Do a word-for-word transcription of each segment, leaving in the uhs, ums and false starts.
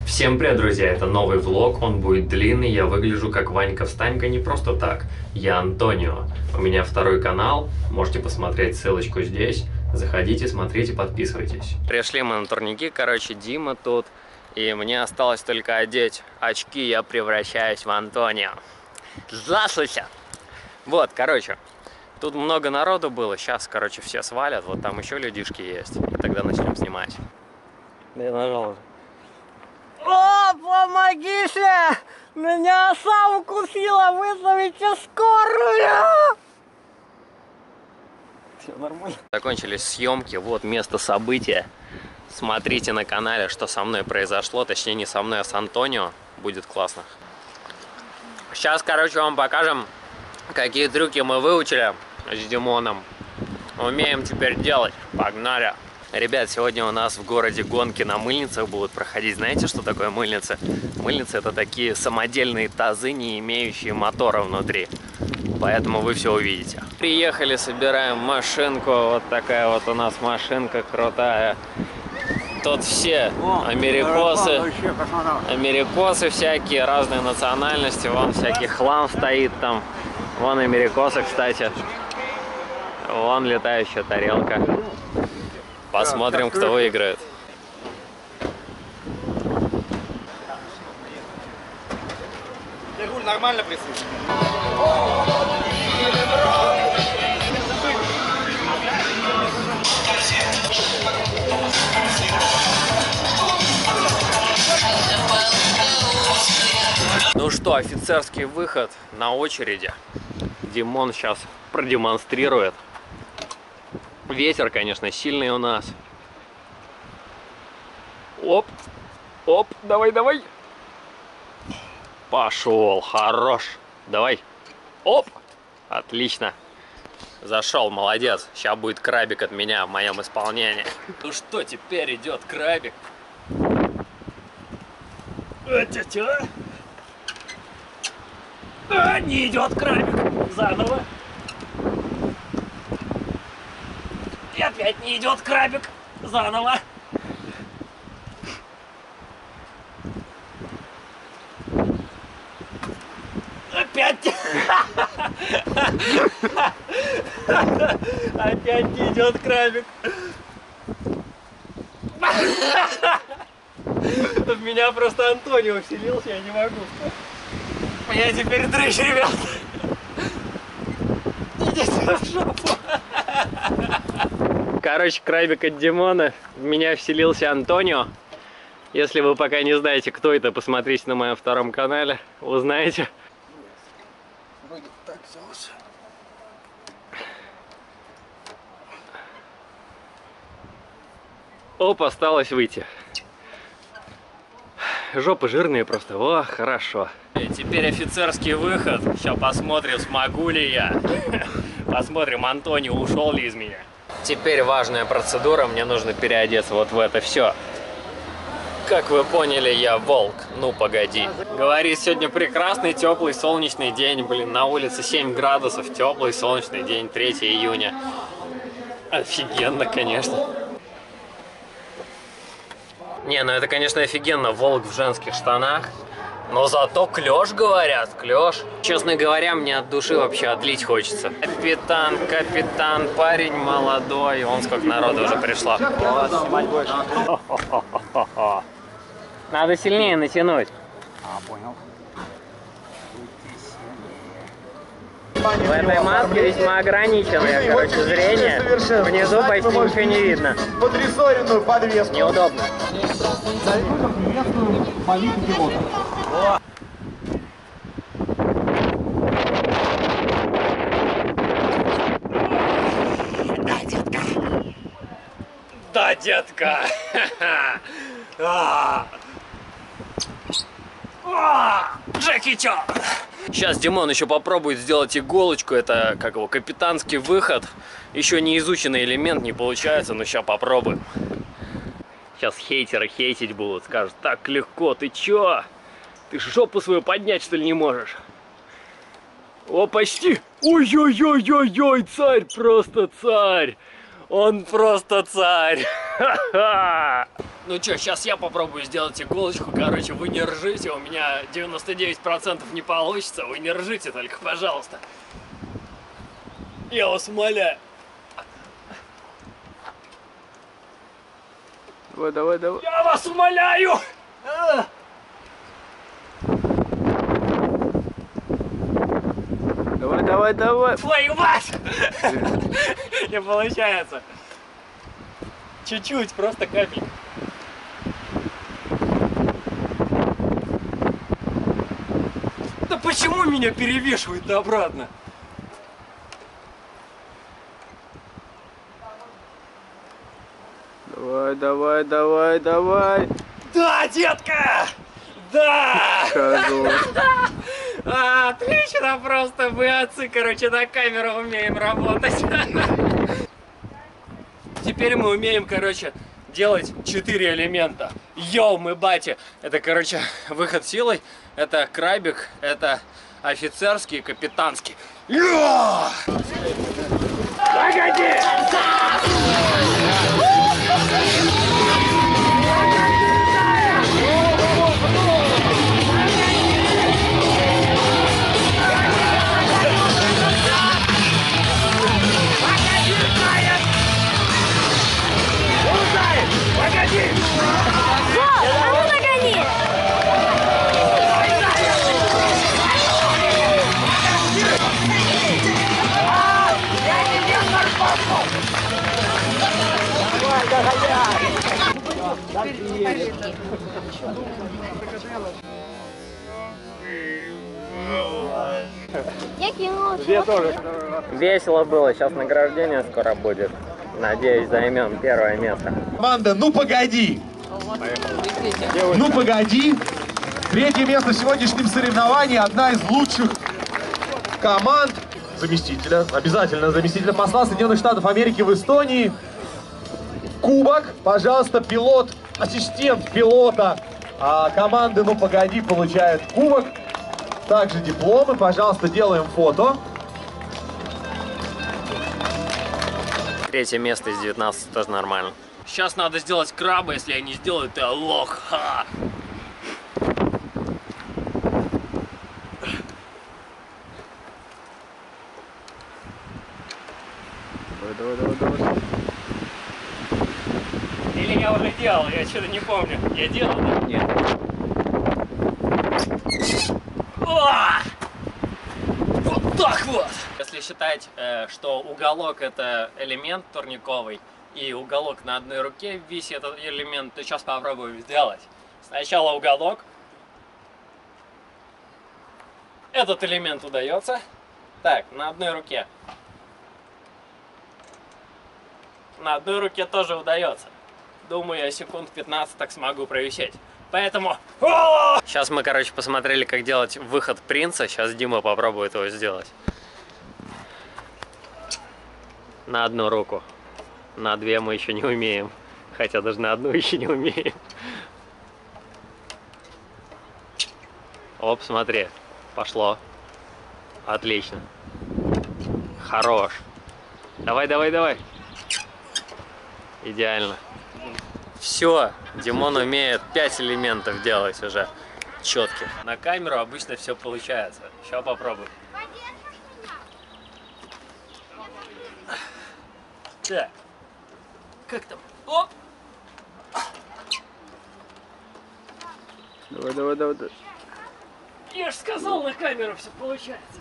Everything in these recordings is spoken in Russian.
Всем привет, друзья! Это новый влог, он будет длинный, я выгляжу как Ванька-встанька не просто так. Я Антонио. У меня второй канал, можете посмотреть ссылочку здесь. Заходите, смотрите, подписывайтесь. Пришли мы на турники, короче, Дима тут. И мне осталось только одеть очки, я превращаюсь в Антонио. Здравствуйте! Вот, короче, тут много народу было, сейчас, короче, все свалят. Вот там еще людишки есть, и тогда начнем снимать. Да я нажал уже. О, помогите! Меня оса укусила, вызовите скорую! Все нормально. Закончились съемки, вот место события. Смотрите на канале, что со мной произошло. Точнее, не со мной, а с Антонио. Будет классно. Сейчас, короче, вам покажем, какие трюки мы выучили с Димоном. Умеем теперь делать. Погнали! Ребят, сегодня у нас в городе гонки на мыльницах будут проходить. Знаете, что такое мыльницы? Мыльницы — это такие самодельные тазы, не имеющие мотора внутри. Поэтому вы все увидите. Приехали, собираем машинку. Вот такая вот у нас машинка крутая. Тут все америкосы, америкосы всякие, разные национальности. Вон всякий хлам стоит там. Вон америкосы, кстати. Вон летающая тарелка. Посмотрим, кто выиграет. Нормально присутствует. Ну что, офицерский выход на очереди. Димон сейчас продемонстрирует. Ветер, конечно, сильный у нас. Оп, оп, давай, давай. Пошел, хорош. Давай. Оп, отлично. Зашел, молодец. Сейчас будет крабик от меня в моем исполнении. Ну что, теперь идет крабик. А, а, не идет крабик. Заново. И опять не идет крабик. Заново. Опять. Опять не идет крабик. В меня просто Антонио вселился, я не могу. Я теперь дрыщ, ребят. Идите в жопу. Короче, крабик от Димона. В меня вселился Антонио. Если вы пока не знаете, кто это, посмотрите на моем втором канале. Узнаете. Вроде так взялся. Оп, осталось выйти. Жопы жирные просто. О, хорошо. И теперь офицерский выход. Сейчас посмотрим, смогу ли я. Посмотрим, Антонио ушел ли из меня. Теперь важная процедура. Мне нужно переодеться вот в это все. Как вы поняли, я волк. Ну, погоди. Говорит, сегодня прекрасный, теплый, солнечный день. Блин, на улице семь градусов. Теплый, солнечный день, третьего июня. Офигенно, конечно. Не, ну это, конечно, офигенно. Волк в женских штанах. Но зато клёш, говорят, клёш. Честно говоря, мне от души вообще отлить хочется. Капитан, капитан, парень молодой. Вон сколько народу уже пришло. Вот, снимать больше. Надо сильнее натянуть. А, понял. В этой маске весьма ограниченное, короче, зрение. Внизу почти ничего не видно. Подрессоренную подвеску. Неудобно. Приветствую полику пилота. Да, детка. Да, детка. Джеки Чан. Сейчас Димон еще попробует сделать иголочку. Это, как его, капитанский выход. Еще не изученный элемент, не получается, но сейчас попробуем. Сейчас хейтеры хейтить будут. Скажут, так легко, ты чё? Ты жопу свою поднять, что ли, не можешь? О, почти. Ой-ой-ой-ой-ой, царь, просто царь. Он просто царь. Ну что, сейчас я попробую сделать иголочку. Короче, вы не ржите, у меня девяносто девять процентов не получится. Вы не ржите только, пожалуйста. Я вас умоляю. Давай, давай, давай. Я вас умоляю! Давай, давай, давай. Твою мать! Не получается. Чуть-чуть, просто капель. Да почему меня перевешивает обратно? Давай, давай, давай, давай. Да, детка! Да! Хорошо. А, отлично просто, мы отцы, короче, на камеру умеем работать. Теперь мы умеем, короче, делать четыре элемента. Йоу, мы бати. Это, короче, выход силой, это крабик, это офицерский и капитанский. Йо! Погоди! Я кинула. Я тоже. Весело было, сейчас награждение скоро будет. Надеюсь, займем первое место. Команда «Ну погоди». «Ну погоди». Третье место в сегодняшнем соревновании. Одна из лучших команд заместителя, обязательно заместителя посла Соединенных Штатов Америки в Эстонии. Кубок, пожалуйста, пилот, ассистент пилота а, команды «Ну погоди» получает кубок. Также дипломы, пожалуйста, делаем фото. Третье место из девятнадцати тоже нормально. Сейчас надо сделать краба, если я не сделаю, то я лох. Ха! Давай, давай, давай, давай. Или я уже делал, я что-то не помню. Я делал, да? Нет. О! Вот так вот! Если считать, э, что уголок это элемент турниковый, и уголок на одной руке висит этот элемент, то сейчас попробую сделать. Сначала уголок. Этот элемент удается. Так, на одной руке. На одной руке тоже удается. Думаю, я секунд пятнадцать так смогу провисеть. Поэтому... Сейчас мы, короче, посмотрели, как делать выход принца. Сейчас Дима попробует его сделать. На одну руку. На две мы еще не умеем. Хотя даже на одну еще не умеем. Оп, смотри. Пошло. Отлично. Хорош. Давай, давай, давай. Идеально. Все, Димон умеет пять элементов делать уже четких. На камеру обычно все получается. Сейчас попробуем. Так. Как там? О! Давай, давай, давай, давай. Я же сказал, на камеру все получается.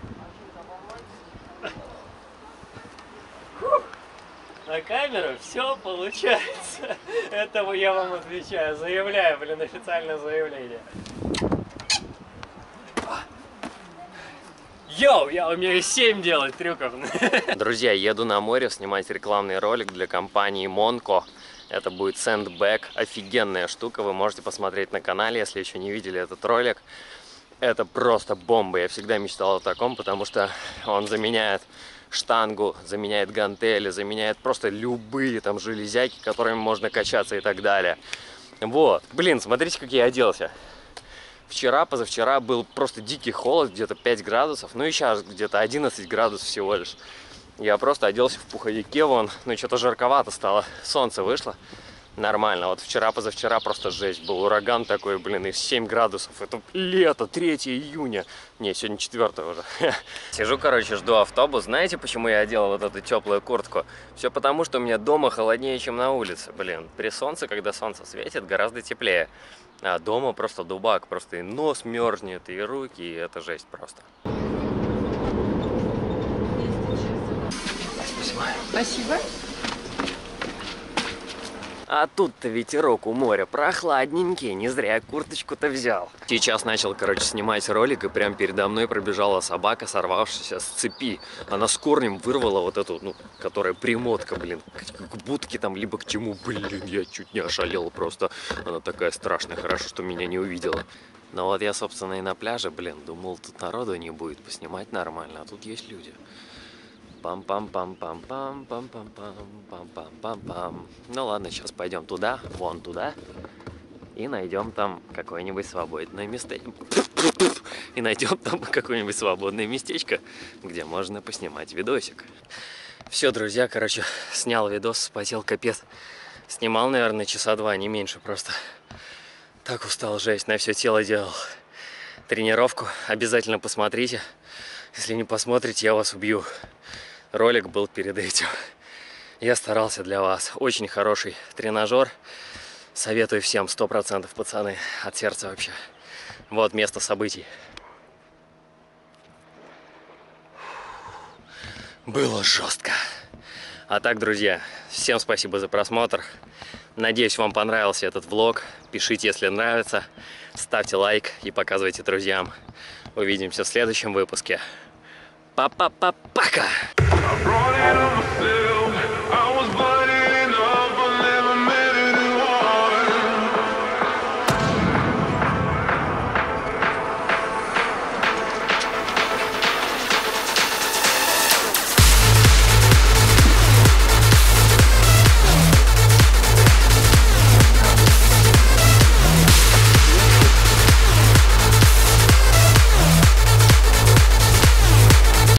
Фух. На камеру все получается. Этого я вам отвечаю. Заявляю, блин, официальное заявление. Йоу, я умею семь делать трюков. Друзья, еду на море снимать рекламный ролик для компании Monco. Это будет сэндбэг. Офигенная штука. Вы можете посмотреть на канале, если еще не видели этот ролик. Это просто бомба. Я всегда мечтал о таком, потому что он заменяет штангу, заменяет гантели, заменяет просто любые там железяки, которыми можно качаться и так далее. Вот. Блин, смотрите, как я оделся. Вчера, позавчера был просто дикий холод, где-то пять градусов. Ну и сейчас где-то одиннадцать градусов всего лишь. Я просто оделся в пуховике вон. Ну что-то жарковато стало. Солнце вышло. нормально. Вот вчера-позавчера просто жесть был. Ураган такой, блин, и семь градусов. Это лето, третьего июня. Не, сегодня четвёртое уже. Сижу, короче, жду автобус. Знаете, почему я одел вот эту теплую куртку? Все потому, что у меня дома холоднее, чем на улице. Блин, при солнце, когда солнце светит, гораздо теплее. А дома просто дубак. Просто и нос мерзнет, и руки, и это жесть просто. Спасибо. Спасибо. А тут-то ветерок у моря прохладненький, не зря я курточку-то взял. Сейчас начал, короче, снимать ролик, и прям передо мной пробежала собака, сорвавшаяся с цепи. Она с корнем вырвала вот эту, ну, которая примотка, блин, к будке там, либо к чему, блин, я чуть не ошалел просто. Она такая страшная, хорошо, что меня не увидела. Но вот я, собственно, и на пляже, блин, думал, тут народу не будет, поснимать нормально, а тут есть люди. Пам-пам-пам-пам-пам-пам-пам-пам-пам. Ну ладно, сейчас пойдем туда, вон туда. И найдем там какое-нибудь свободное местечко. И найдем там какое-нибудь свободное местечко, где можно поснимать видосик. Все, друзья, короче, снял видос, спотел капец. Снимал, наверное, часа два, не меньше просто. Так устал, жесть, на все тело делал. Тренировку обязательно посмотрите. Если не посмотрите, я вас убью. Ролик был перед этим. Я старался для вас. Очень хороший тренажер. Советую всем, сто процентов, пацаны. От сердца вообще. Вот место событий. Было жестко. А так, друзья, всем спасибо за просмотр. Надеюсь, вам понравился этот влог. Пишите, если нравится. Ставьте лайк и показывайте друзьям. Увидимся в следующем выпуске. Па-па-па-пока!